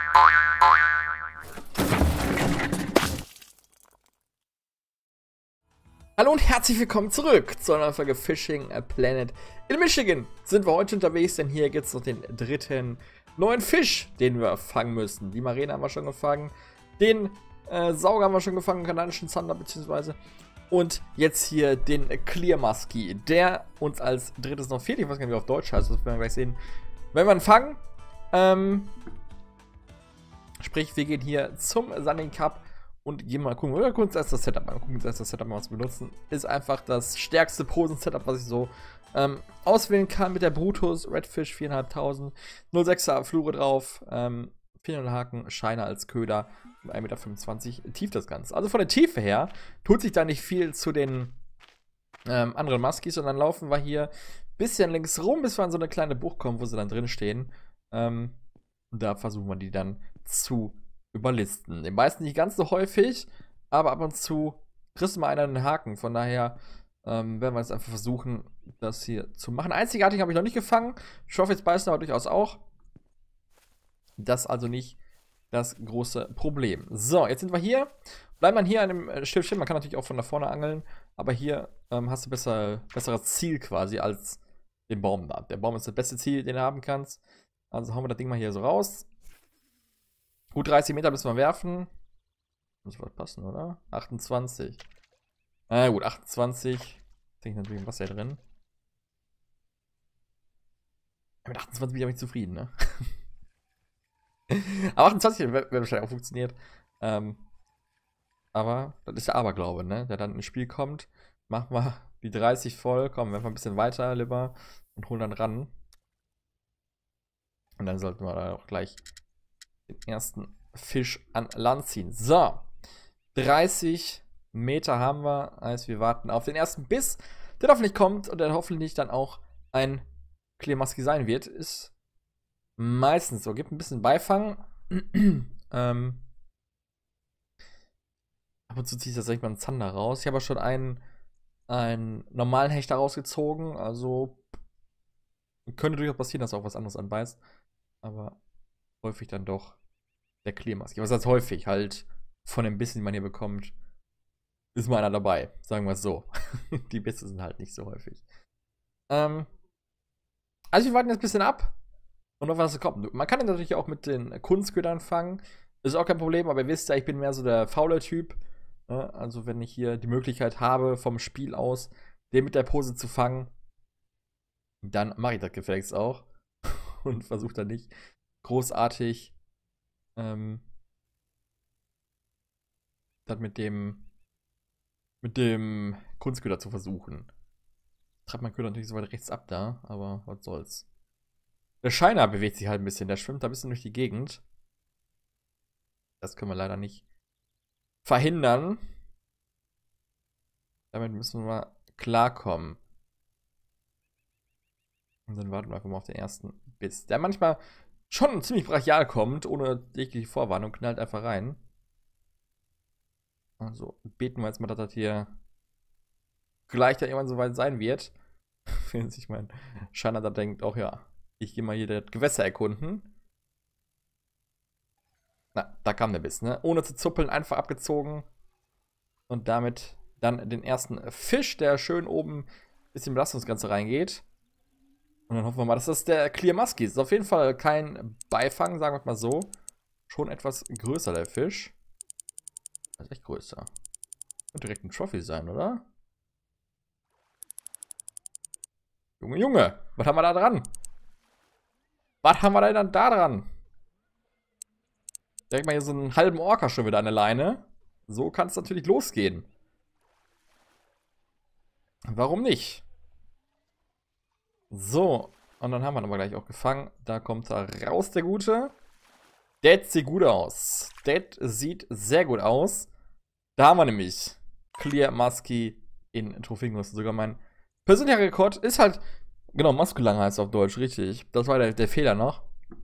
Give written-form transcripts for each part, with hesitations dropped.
Hallo und herzlich willkommen zurück zu einer neuen Folge Fishing Planet. In Michigan sind wir heute unterwegs, denn hier gibt es noch den dritten neuen Fisch, den wir fangen müssen. Die Marine haben wir schon gefangen, den Sauger haben wir schon gefangen, kanadischen Zander beziehungsweise. Und jetzt hier den Clear Muskie, der uns als drittes noch fehlt. Ich weiß gar nicht, wie auf Deutsch heißt, das werden wir gleich sehen. Wenn wir ihn fangen, sprich, wir gehen hier zum Sunning Cup und gehen mal gucken. Wir gucken uns erst das Setup an. Gucken uns erst das Setup mal, was wir benutzen. Ist einfach das stärkste Posen-Setup, was ich so auswählen kann mit der Brutus, Redfish 4.500, 0,6er Flure drauf, 400 Haken, Shiner als Köder und 1,25 Meter tief das Ganze. Also von der Tiefe her tut sich da nicht viel zu den anderen Muskies, und dann laufen wir hier ein bisschen links rum, bis wir an so eine kleine Bucht kommen, wo sie dann drin stehen. Und da versuchen wir die dann zu überlisten. Den meisten nicht ganz so häufig, aber ab und zu kriegst du mal einer einen Haken. Von daher werden wir jetzt einfach versuchen, das hier zu machen. Einzigartig habe ich noch nicht gefangen. Trophies beißen aber durchaus auch. Das ist also nicht das große Problem. So, jetzt sind wir hier. Bleibt man hier an dem Schiffchen. Man kann natürlich auch von da vorne angeln, aber hier hast du besseres Ziel quasi als den Baum da. Der Baum ist das beste Ziel, den du haben kannst. Also hauen wir das Ding mal hier so raus. Gut 30 Meter müssen wir werfen. Muss was passen, oder? 28. Gut, 28. Denke ich natürlich im Wasser drin. Mit 28 bin ich aber nicht zufrieden, ne? Aber 28 wäre wahrscheinlich auch funktioniert. Aber das ist der Aberglaube, ne? Der dann ins Spiel kommt. Machen wir die 30 voll. Komm, wir ein bisschen weiter lieber und holen dann ran. Und dann sollten wir da auch gleich den ersten Fisch an Land ziehen. So, 30 Meter haben wir, als wir warten auf den ersten Biss, der hoffentlich kommt und der hoffentlich dann auch ein Clear Muskie sein wird. Ist meistens so, gibt ein bisschen Beifang. Ab und zu ziehe ich tatsächlich mal einen Zander raus. Ich habe aber schon einen normalen Hechter rausgezogen, also könnte durchaus passieren, dass auch was anderes anbeißt. Aber häufig dann doch der Clear Muskie. Was heißt häufig? Halt von den Bissen, die man hier bekommt, ist mal einer dabei. Sagen wir es so. Die Bisse sind halt nicht so häufig. Also wir warten jetzt ein bisschen ab und auf was kommt. Man kann natürlich auch mit den Kunstködern fangen. Ist auch kein Problem, aber ihr wisst ja, ich bin mehr so der faule Typ. Also wenn ich hier die Möglichkeit habe, vom Spiel aus den mit der Pose zu fangen, dann mache ich das gefälligst auch. Und versuche dann nicht großartig das mit dem Kunstköder zu versuchen. Treibt mein Köder natürlich so weit rechts ab da, aber was soll's. Der Shiner bewegt sich halt ein bisschen, der schwimmt da ein bisschen durch die Gegend. Das können wir leider nicht verhindern. Damit müssen wir klarkommen. Und dann warten wir einfach mal auf den ersten Biss. Der manchmal schon ziemlich brachial kommt, ohne jegliche Vorwarnung, knallt einfach rein. Also beten wir jetzt mal, dass das hier gleich dann irgendwann soweit sein wird. Wenn sich mein Shiner da denkt, auch ja, ich gehe mal hier das Gewässer erkunden. Na, da kam der Biss, ne? Ohne zu zuppeln, einfach abgezogen. Und damit dann den ersten Fisch, der schön oben ein bisschen Belastung ins Ganze reingeht. Und dann hoffen wir mal, dass das der Clear Muskie ist. Ist auf jeden Fall kein Beifang, sagen wir mal so. Schon etwas größer, der Fisch. Das ist echt größer. Könnte direkt ein Trophy sein, oder? Junge, Junge, was haben wir da dran? Was haben wir denn da dran? Direkt mal hier so einen halben Orca schon wieder an der Leine. So kann es natürlich losgehen. Warum nicht? So, und dann haben wir ihn aber gleich auch gefangen. Da kommt er raus, der Gute. Das sieht gut aus. Das sieht sehr gut aus. Da haben wir nämlich Clear Muskie in Trophäengröße. Sogar mein persönlicher Rekord ist halt, genau, Muskulang heißt es auf Deutsch, richtig. Das war der Fehler noch.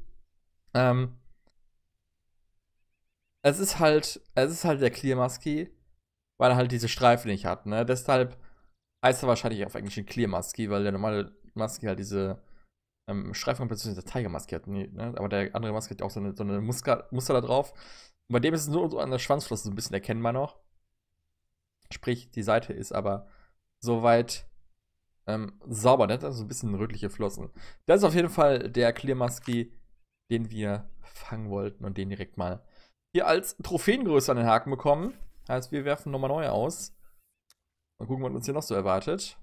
Es ist halt der Clear Muskie, weil er halt diese Streifen nicht hat, ne? Deshalb heißt er wahrscheinlich auf Englisch ein Clear Muskie, weil der normale Muskie halt diese Streifen bzw. Tigermaske hat. Nee, ne? Aber der andere Maske hat ja auch so eine Muster da drauf. Und bei dem ist es nur so an der Schwanzflosse so ein bisschen erkennbar noch. Sprich, die Seite ist aber soweit sauber. Der hat also ein bisschen rötliche Flossen. Das ist auf jeden Fall der Clear Musky, den wir fangen wollten und den direkt mal hier als Trophäengröße an den Haken bekommen. Heißt, wir werfen nochmal neu aus. Mal gucken, was uns hier noch so erwartet.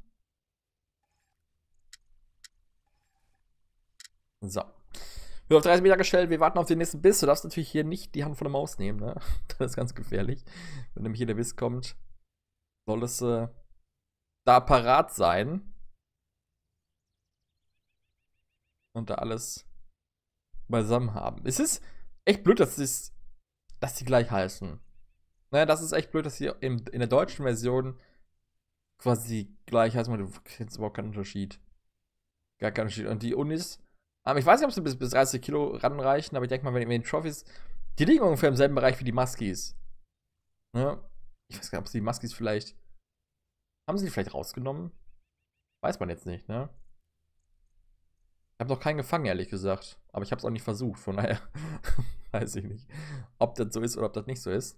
So. Wir auf 30 Meter gestellt, wir warten auf den nächsten Biss. Du darfst natürlich hier nicht die Hand von der Maus nehmen, ne? Das ist ganz gefährlich. Wenn nämlich hier der Biss kommt, soll es da parat sein. Und da alles beisammen haben. Es ist echt blöd, dass die gleich heißen. Naja, das ist echt blöd, dass hier in der deutschen Version quasi gleich heißen. Du kennst überhaupt keinen Unterschied. Gar keinen Unterschied. Und die Unis, ich weiß nicht, ob sie bis 30 Kilo ranreichen, aber ich denke mal, wenn die Trophies, die liegen ungefähr im selben Bereich wie die Muskies. Ne? Ich weiß gar nicht, ob sie die Muskies vielleicht, haben sie die vielleicht rausgenommen? Weiß man jetzt nicht, ne? Ich habe noch keinen gefangen, ehrlich gesagt. Aber ich habe es auch nicht versucht, von daher weiß ich nicht, ob das so ist oder ob das nicht so ist.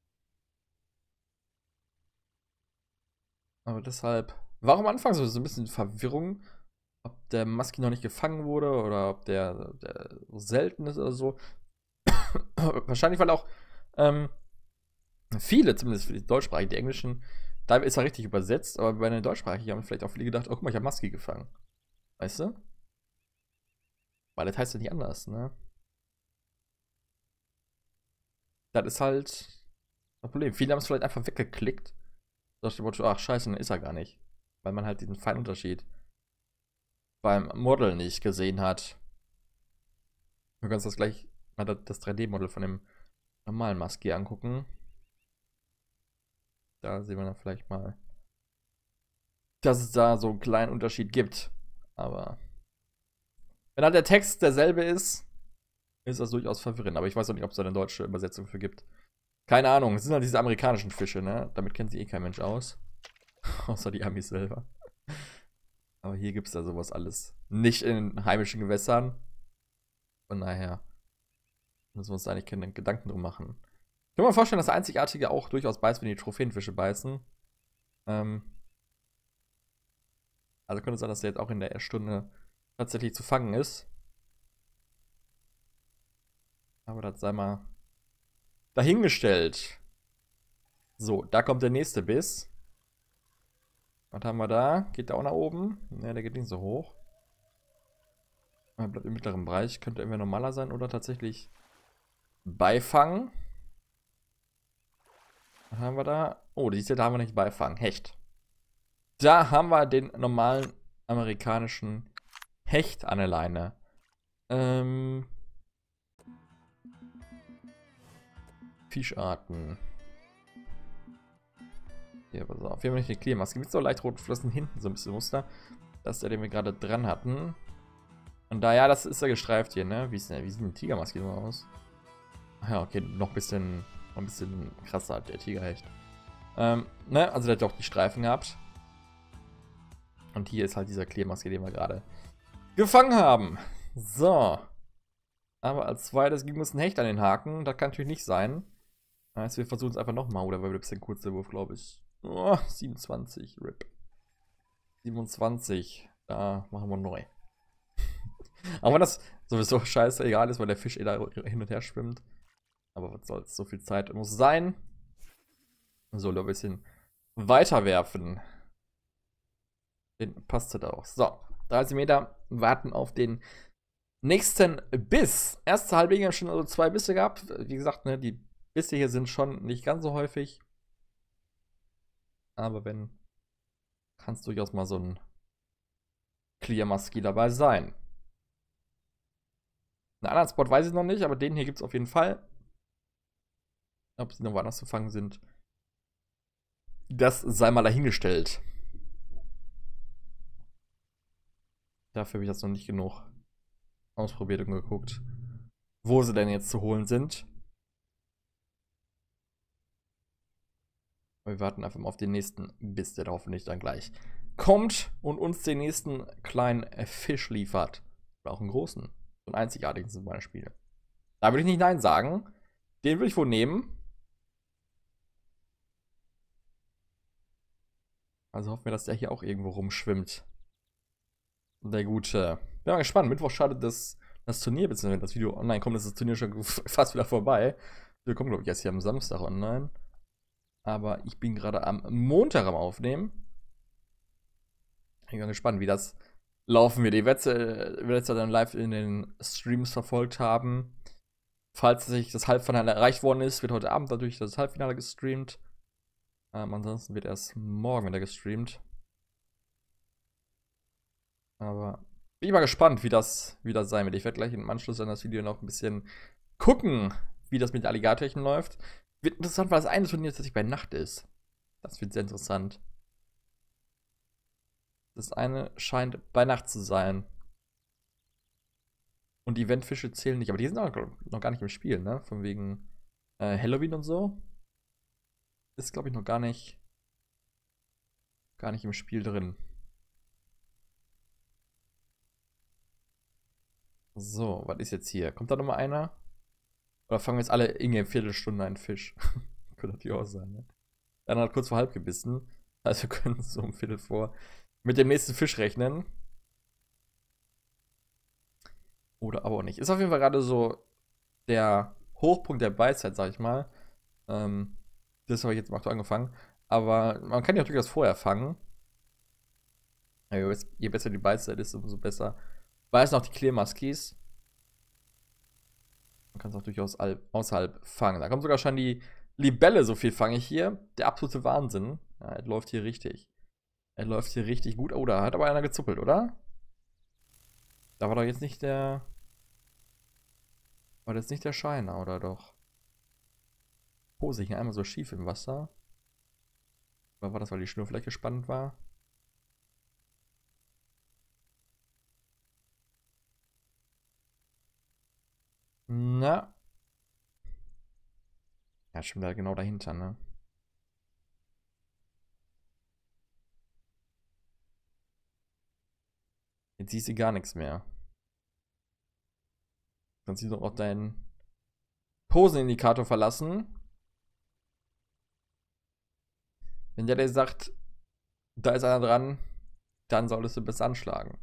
Aber deshalb, warum anfangen so ein bisschen Verwirrung, ob der Musky noch nicht gefangen wurde oder ob der selten ist oder so. Wahrscheinlich, weil auch viele, zumindest für die Deutschsprachigen, die Englischen, da ist er richtig übersetzt, aber bei den Deutschsprachigen haben vielleicht auch viele gedacht, oh guck mal, ich habe Musky gefangen. Weißt du? Weil das heißt ja nicht anders, ne? Das ist halt das Problem. Viele haben es vielleicht einfach weggeklickt. Nach dem Motto, ach scheiße, dann ist er gar nicht. Weil man halt diesen feinen Unterschied beim Model nicht gesehen hat. Wir können uns das gleich mal das 3D-Model von dem normalen Musky angucken. Da sehen wir dann vielleicht mal, dass es da so einen kleinen Unterschied gibt. Aber wenn halt der Text derselbe ist das durchaus verwirrend. Aber ich weiß auch nicht, ob es da eine deutsche Übersetzung für gibt. Keine Ahnung, es sind halt diese amerikanischen Fische, ne? Damit kennt sich eh kein Mensch aus. Außer die Amis selber. Aber hier gibt es da sowas alles nicht in heimischen Gewässern. Von daher müssen wir uns da eigentlich keine Gedanken drum machen. Ich kann mir vorstellen, dass Einzigartige auch durchaus beißt, wenn die Trophäenfische beißen. Also könnte es sein, dass der jetzt auch in der Stunde tatsächlich zu fangen ist. Aber das sei mal dahingestellt. So, da kommt der nächste Biss. Was haben wir da? Geht der auch nach oben? Ne, der geht nicht so hoch. Er bleibt im mittleren Bereich. Könnte entweder normaler sein oder tatsächlich Beifang. Was haben wir da? Oh, die da haben wir nicht Beifang. Hecht. Da haben wir den normalen amerikanischen Hecht an der Leine. Fischarten. Hier, pass auf. Wir haben nicht eine Clear-Maske. Mit so leicht roten Flossen hinten so ein bisschen Muster. Das ist der, den wir gerade dran hatten. Und da, ja, das ist ja gestreift hier, ne? Wie sieht die Tigermaske immer aus? Ach ja, okay, noch ein bisschen krasser, der Tigerhecht. Ne? Also der hat doch die Streifen gehabt. Und hier ist halt dieser Clear-Maske, den wir gerade gefangen haben. So. Aber als zweites ging uns ein Hecht an den Haken. Das kann natürlich nicht sein. Also wir versuchen es einfach nochmal. Oder weil wir ein bisschen kurzer Wurf, glaube ich. Oh, 27, RIP. 27. Da machen wir neu. Auch wenn das sowieso scheiße egal ist, weil der Fisch da hin und her schwimmt. Aber was soll's, so viel Zeit muss sein. So, ein bisschen weiterwerfen. Den passt das auch. So, 30 Meter, warten auf den nächsten Biss. Erste Halblinge haben schon also 2 Bisse gehabt. Wie gesagt, ne, die Bisse hier sind schon nicht ganz so häufig. Aber wenn, kann es durchaus mal so ein Clear Musky dabei sein. Einen anderen Spot weiß ich noch nicht, aber den hier gibt es auf jeden Fall. Ob sie noch woanders zu fangen sind, das sei mal dahingestellt. Dafür habe ich das noch nicht genug ausprobiert und geguckt, wo sie denn jetzt zu holen sind. Wir warten einfach mal auf den nächsten Biss, der da hoffentlich dann gleich kommt und uns den nächsten kleinen Fisch liefert. Oder auch einen großen. So einen einzigartigen zum Beispiel. Da würde ich nicht Nein sagen. Den würde ich wohl nehmen. Also hoffen wir, dass der hier auch irgendwo rumschwimmt. Der gute. Bin mal gespannt. Mittwoch startet das Turnier, beziehungsweise wenn das Video online kommt, ist das Turnier schon fast wieder vorbei. Wir kommen, glaube ich, erst hier am Samstag online. Aber ich bin gerade am Montag am Aufnehmen. Ich bin gespannt, wie das laufen wird. Ihr werdet es ja dann live in den Streams verfolgt haben. Falls sich das Halbfinale erreicht worden ist, wird heute Abend natürlich das Halbfinale gestreamt. Ansonsten wird erst morgen wieder gestreamt. Aber bin ich mal gespannt, wie das sein wird. Ich werde gleich im Anschluss an das Video noch ein bisschen gucken, wie das mit Alligatorchen läuft. Wird interessant, weil das eine Turnier tatsächlich bei Nacht ist. Das wird sehr interessant. Das eine scheint bei Nacht zu sein. Und die Eventfische zählen nicht, aber die sind auch noch gar nicht im Spiel, ne? Von wegen Halloween und so. Ist, glaube ich, noch gar nicht im Spiel drin. So, was ist jetzt hier? Kommt da nochmal einer? Oder fangen wir jetzt alle in Viertelstunde einen Fisch? Könnte natürlich auch sein, ne? Der andere hat kurz vor halb gebissen. Also wir können so um Viertel vor mit dem nächsten Fisch rechnen. Oder aber auch nicht. Ist auf jeden Fall gerade so der Hochpunkt der Beißzeit, sag ich mal. Das habe ich jetzt mal angefangen. Aber man kann ja natürlich das vorher fangen. Je besser die Beißzeit ist, umso besser. Beißen auch die Clear-Muskies. Man kann es auch durchaus außerhalb fangen. Da kommt sogar schon die Libelle, so viel fange ich hier. Der absolute Wahnsinn. Ja, er läuft hier richtig. Er läuft hier richtig gut. Oh, da hat aber einer gezuppelt, oder? Da war doch jetzt nicht der. War das nicht der Scheiner, oder doch? Pose ich hier einmal so schief im Wasser. Oder war das, weil die Schnur vielleicht gespannt war? Na. Ja, schon wieder genau dahinter, ne? Jetzt siehst du gar nichts mehr. Dann siehst du auch deinen Posenindikator verlassen. Wenn der sagt, da ist einer dran, dann solltest du bis anschlagen.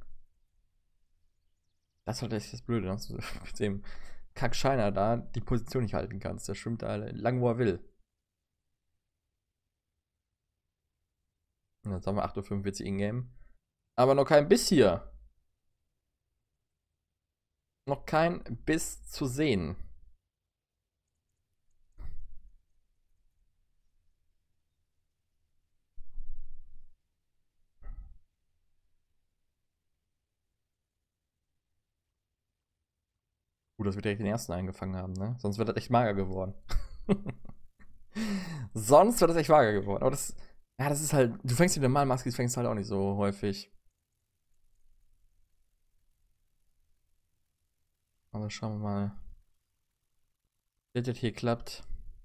Das ist halt echt das Blöde, dass du mit dem Kackscheiner da die Position nicht halten kannst. Der schwimmt da lang, wo er will. Und jetzt haben wir 8:45 Uhr in-game. Aber noch kein Biss hier. Noch kein Biss zu sehen. Gut, dass wir direkt den ersten eingefangen haben, ne? Sonst wäre das echt mager geworden. Sonst wäre das echt mager geworden. Aber das, ja, das ist halt, du fängst die normalen Muskies, fängst halt auch nicht so häufig. Aber schauen wir mal, wie das hier klappt.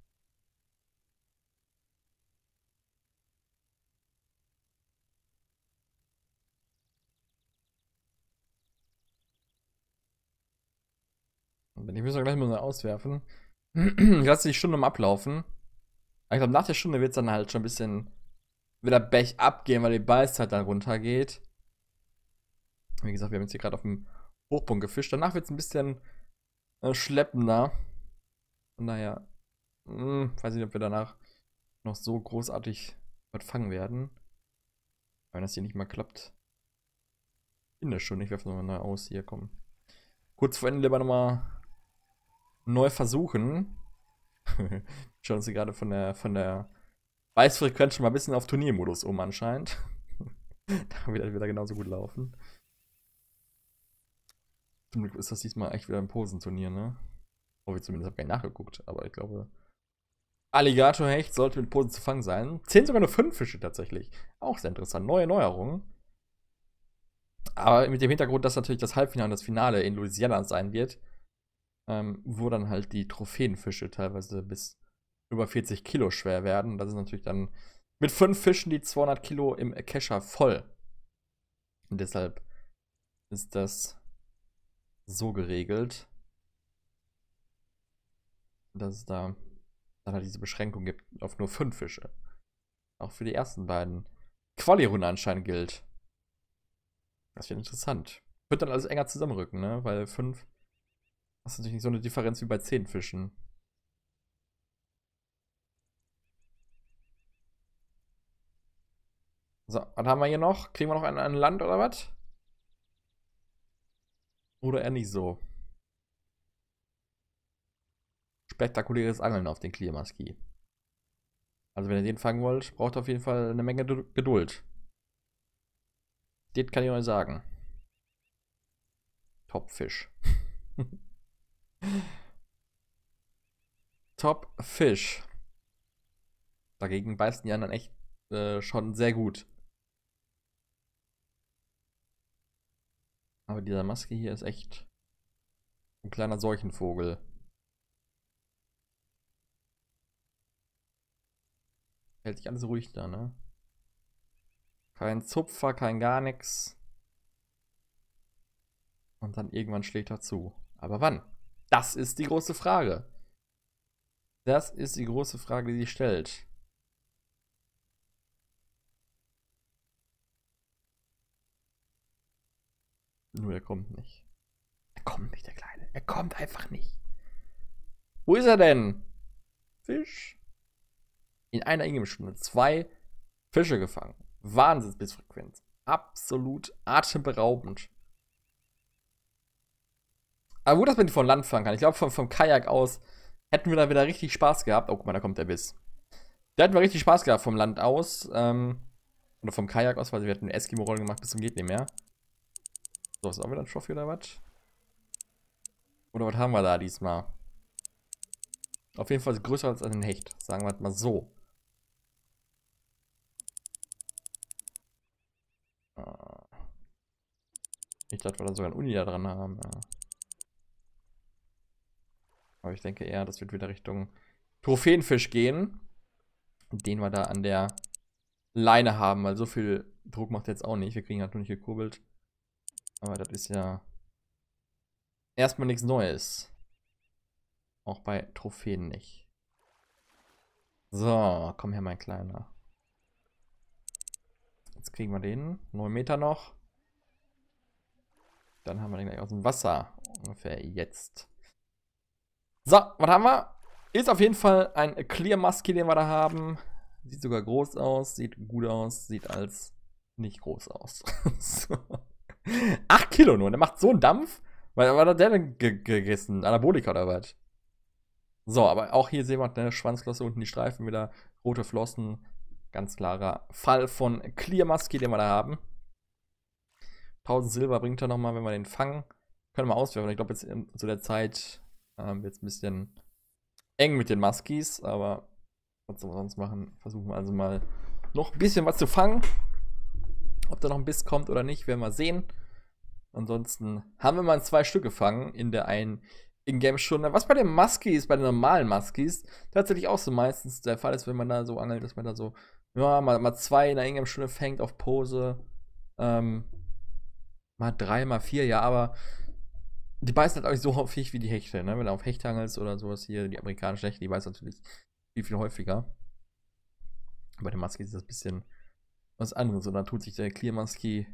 Ich muss auch gleich mal auswerfen. Lass die Stunde mal ablaufen. Ich glaube, nach der Stunde wird es dann halt schon ein bisschen wieder Bech abgehen, weil die Beißzeit dann runtergeht. Wie gesagt, wir haben jetzt hier gerade auf dem Hochpunkt gefischt. Danach wird es ein bisschen schleppender. Von daher, weiß nicht, ob wir danach noch so großartig was fangen werden. Wenn das hier nicht mal klappt. In der Stunde, ich werfe nochmal neu aus. Hier, komm. Kurz vor Ende lieber nochmal neu versuchen. Schauen uns gerade von der Beißfrequenz schon mal ein bisschen auf Turniermodus um anscheinend. Da wird das wieder genauso gut laufen. Zum Glück ist das diesmal echt wieder ein Posenturnier, ne? Oh, ich zumindest habe gar nicht nachgeguckt, aber ich glaube, Alligatorhecht sollte mit Posen zu fangen sein. 10 sogar nur 5 Fische tatsächlich. Auch sehr interessant. Neue Neuerungen. Aber mit dem Hintergrund, dass natürlich das Halbfinale und das Finale in Louisiana sein wird, wo dann halt die Trophäenfische teilweise bis über 40 Kilo schwer werden. Das ist natürlich dann mit 5 Fischen die 200 Kilo im Kescher voll. Und deshalb ist das so geregelt, dass es da dann halt diese Beschränkung gibt auf nur 5 Fische. Auch für die ersten beiden Quali-Runden anscheinend gilt. Das wird interessant. Wird dann alles enger zusammenrücken, ne? Weil 5, das ist natürlich nicht so eine Differenz wie bei 10 Fischen. So, was haben wir hier noch? Kriegen wir noch ein Land oder was? Oder eher nicht so? Spektakuläres Angeln auf den Clearmaski. Also wenn ihr den fangen wollt, braucht ihr auf jeden Fall eine Menge Geduld. Das kann ich euch sagen. Top-Fisch. Top-Fisch. Dagegen beißen die anderen echt schon sehr gut. Aber dieser Maske hier ist echt ein kleiner Seuchenvogel. Hält sich alles ruhig da, ne? Kein Zupfer, kein gar nichts. Und dann irgendwann schlägt er zu. Aber wann? Das ist die große Frage. Das ist die große Frage, die sich stellt. Nur er kommt nicht. Er kommt nicht, der Kleine. Er kommt einfach nicht. Wo ist er denn? Fisch. In einer Ingame-Stunde 2 Fische gefangen. Wahnsinnsbissfrequenz. Absolut atemberaubend. Aber gut, dass man die von Land fangen kann. Ich glaube, vom Kajak aus hätten wir da wieder richtig Spaß gehabt. Oh, guck mal, da kommt der Biss. Da hätten wir richtig Spaß gehabt vom Land aus. Oder vom Kajak aus, weil wir hätten Eskimo-Rollen gemacht bis zum geht nicht mehr. So, ist auch wieder ein Trophy oder was? Oder was haben wir da diesmal? Auf jeden Fall größer als ein Hecht. Sagen wir mal so. Ich dachte, wir da sogar ein Uni da dran haben. Ja. Aber ich denke eher, das wird wieder Richtung Trophäenfisch gehen. Den wir da an der Leine haben, weil so viel Druck macht jetzt auch nicht. Wir kriegen halt nur nicht gekurbelt. Aber das ist ja erstmal nichts Neues. Auch bei Trophäen nicht. So, komm her, mein Kleiner. Jetzt kriegen wir den. 9 Meter noch. Dann haben wir den gleich aus dem Wasser. Ungefähr jetzt. So, was haben wir? Ist auf jeden Fall ein Clear Musky, den wir da haben. Sieht sogar groß aus, sieht gut aus, sieht als nicht groß aus. So. 8 Kilo nur, der macht so einen Dampf. Was hat der denn gegessen? Anabolika oder was? So, aber auch hier sehen wir eine Schwanzflosse, unten die Streifen wieder, rote Flossen. Ganz klarer Fall von Clear Musky, den wir da haben. 1000 Silber bringt er nochmal, wenn wir den fangen. Können wir auswerfen. Ich glaube, jetzt zu der Zeit wird es ein bisschen eng mit den Muskies, aber was soll man sonst machen? Versuchen wir also mal noch ein bisschen was zu fangen. Ob da noch ein Biss kommt oder nicht, werden wir sehen. Ansonsten haben wir mal 2 Stück gefangen in der einen Ingame-Stunde. Was bei den Muskies, bei den normalen Muskies, tatsächlich auch so meistens der Fall ist, wenn man da so angelt, dass man da so, ja, mal 2 in der Ingame-Stunde fängt auf Pose. Mal 3, mal 4, ja, aber die beißen halt auch nicht so häufig wie die Hechte, ne? Wenn du auf Hechte angelst oder sowas hier, die amerikanischen Hechte, die beißen natürlich viel, viel häufiger. Bei den Muskies ist das ein bisschen was anderes. Und da tut sich der Clear Musky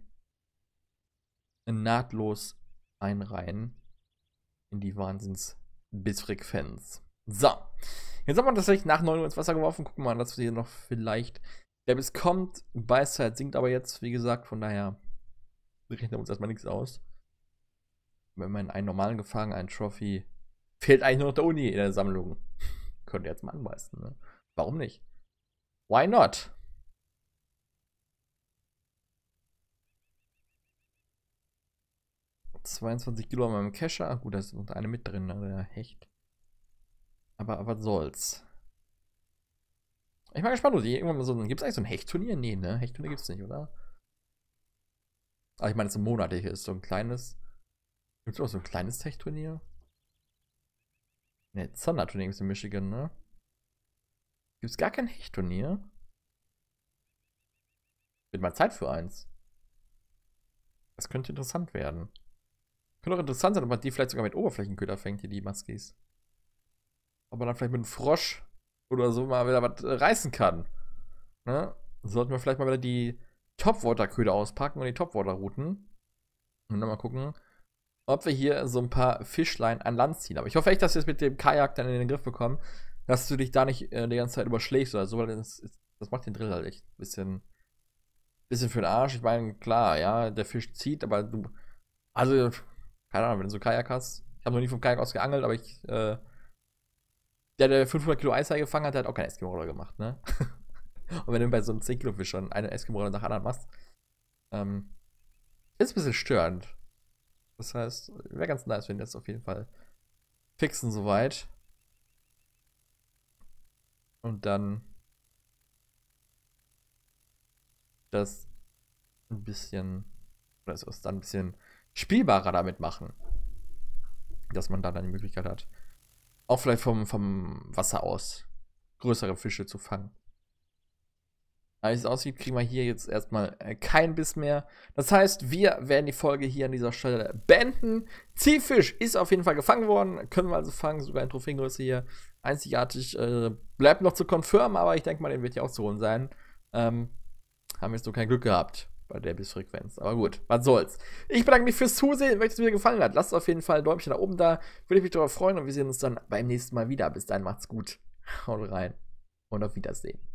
nahtlos einreihen in die Wahnsinns-Bissfrequenz. So. Jetzt haben wir tatsächlich nach 9 Uhr ins Wasser geworfen. Gucken wir mal, dass wir hier noch vielleicht der Biss kommt. Beißzeit sinkt aber jetzt, wie gesagt. Von daher rechnen wir uns erstmal nichts aus. Wenn man einen normalen gefangen, einen Trophy, fehlt eigentlich nur noch der Uni in der Sammlung. Könnt ihr jetzt mal anbeißen, ne? Warum nicht? Why not? $22 Kilo haben wir im Kescher. Gut, da ist noch eine mit drin, ne? Der Hecht. Aber was soll's. Ich bin gespannt, irgendwann mal so. Gibt es eigentlich so ein Hechtturnier? Nee, ne? Hechtturnier gibt's nicht, oder? Aber ich meine, so ein monatliches, so ein kleines. Gibt es auch so ein kleines Hechtturnier? Ne, Sonderturnier gibt es in Michigan, ne? Gibt es gar kein Hechtturnier? Wird mal Zeit für eins. Das könnte interessant werden. Könnte auch interessant sein, ob man die vielleicht sogar mit Oberflächenköder fängt, hier die Muskies. Ob man dann vielleicht mit einem Frosch oder so mal wieder was reißen kann. Ne? Sollten wir vielleicht mal wieder die Topwater-Köder auspacken und die Topwater-Routen. Und dann mal gucken, ob wir hier so ein paar Fischlein an Land ziehen. Aber ich hoffe echt, dass wir es mit dem Kajak dann in den Griff bekommen, dass du dich da nicht die ganze Zeit überschlägst oder so, weil das macht den Drill halt echt ein bisschen für den Arsch. Ich meine, klar, ja, der Fisch zieht, aber du, also, keine Ahnung, wenn du so Kajak hast, ich habe noch nie vom Kajak aus geangelt, aber der 500 Kilo Eishai gefangen hat, der hat auch keinen Eskimo-Roller gemacht, ne? Und wenn du bei so einem 10 Kilo Fisch schon einen Eskimo-Roller nach anderen machst, ist ein bisschen störend. Das heißt, wäre ganz nice, wenn wir das auf jeden Fall fixen soweit. Und dann das ein bisschen, oder es dann ein bisschen spielbarer damit machen. Dass man dann die Möglichkeit hat, auch vielleicht vom Wasser aus größere Fische zu fangen. Wie es aussieht, kriegen wir hier jetzt erstmal keinen Biss mehr. Das heißt, wir werden die Folge hier an dieser Stelle beenden. Ziehfisch ist auf jeden Fall gefangen worden. Können wir also fangen, sogar in Trophäengröße hier. Einzigartig. Bleibt noch zu confirmen, aber ich denke mal, den wird ja auch zu holen sein. Haben jetzt so kein Glück gehabt bei der Bissfrequenz. Aber gut, was soll's. Ich bedanke mich fürs Zusehen. Wenn euch das Video gefallen hat, lasst auf jeden Fall ein Däumchen nach oben da. Würde ich mich darüber freuen und wir sehen uns dann beim nächsten Mal wieder. Bis dahin, macht's gut. Haut rein und auf Wiedersehen.